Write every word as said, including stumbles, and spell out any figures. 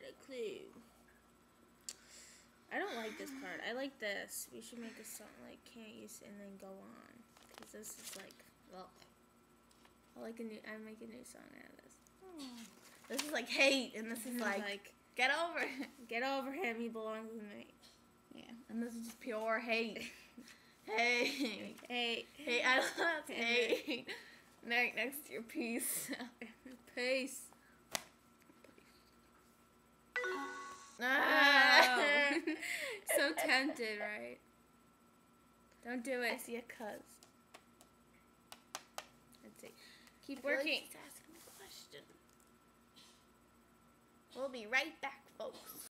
a clue. I don't like this card. I like this. We should make a song like can't use and then go on. Because this is like, well, I like a new, I make a new song out of this. Oh. This is like hate, and this is like, like, get over it. Get over him, he belongs with me. Yeah, and this is just pure hate. Hate. Hate. Hate, I love hate. Right next to your piece. Peace. Ah. So tempted, right? Don't do it. I see a cuz. Let's see. Keep I feel like working. he's asking a question. We'll be right back, folks.